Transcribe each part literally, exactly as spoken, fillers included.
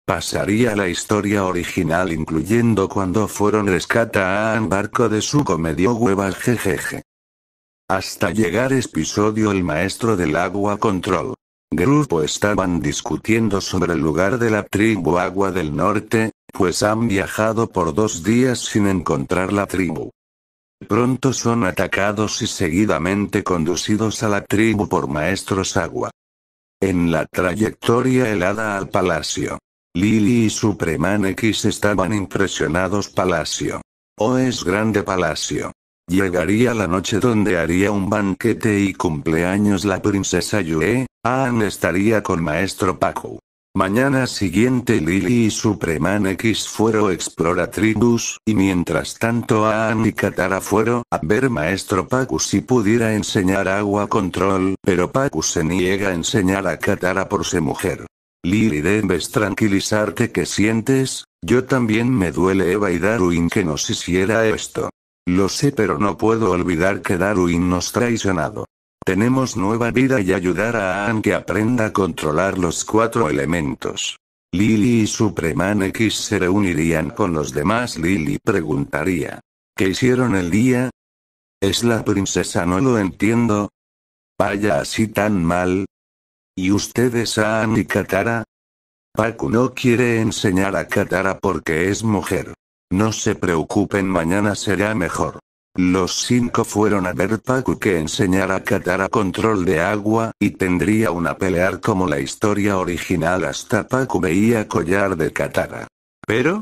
Pasaría la historia original incluyendo cuando fueron rescata a en barco de su comedio huevas jejeje. Hasta llegar episodio El maestro del agua control. Grupo estaban discutiendo sobre el lugar de la tribu Agua del Norte, pues han viajado por dos días sin encontrar la tribu. Pronto son atacados y seguidamente conducidos a la tribu por maestros agua. En la trayectoria helada al palacio. Lily y Supreman X estaban impresionados. Palacio. Oh, es grande palacio. Llegaría la noche donde haría un banquete y cumpleaños la princesa Yue. Aang estaría con maestro Pacu. Mañana siguiente Lily y Supreman X fueron a explorar tribus, y mientras tanto Aang y Katara fueron a ver maestro Pacu si pudiera enseñar agua control, pero Pacu se niega a enseñar a Katara por ser mujer. Lily, debes tranquilizarte. ¿Qué sientes? Yo también me duele Eva y Darwin que nos hiciera esto. Lo sé, pero no puedo olvidar que Darwin nos traicionado. Tenemos nueva vida y ayudar a Aang que aprenda a controlar los cuatro elementos. Lily y Supreman X se reunirían con los demás. Lily preguntaría: ¿qué hicieron el día? Es la princesa, no lo entiendo. Vaya, así tan mal. ¿Y ustedes, Aang y Katara? Pacu no quiere enseñar a Katara porque es mujer. No se preocupen, mañana será mejor. Los cinco fueron a ver Pacu que enseñara a Katara control de agua, y tendría una pelear como la historia original. Hasta Pacu veía collar de Katara. ¿Pero?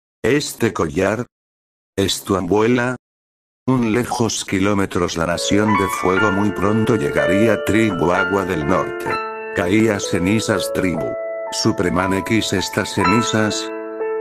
¿Este collar? ¿Es tu abuela? Un lejos kilómetros la nación de fuego muy pronto llegaría tribu Agua del Norte. Caía cenizas tribu. Supreman X, estas cenizas.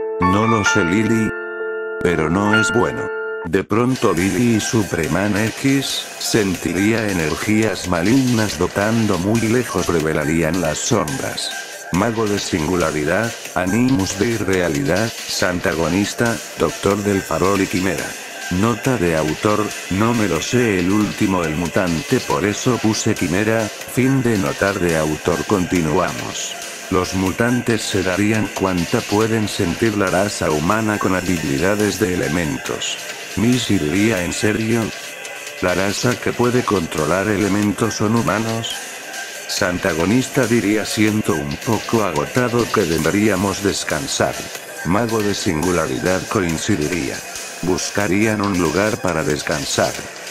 No lo sé, Lily. Pero no es bueno. De pronto Lily y Supreman X sentiría energías malignas dotando muy lejos, revelarían las sombras. Mago de singularidad, Animus de irrealidad, Santagonista, Doctor del farol y Quimera. Nota de autor: no me lo sé el último el mutante, por eso puse Quimera. Fin de notar de autor. Continuamos. Los mutantes se darían cuenta pueden sentir la raza humana con habilidades de elementos. ¿Miss diría en serio? ¿La raza que puede controlar elementos son humanos? Santagonista diría: siento un poco agotado que deberíamos descansar. Mago de singularidad coincidiría. Buscarían un lugar para descansar.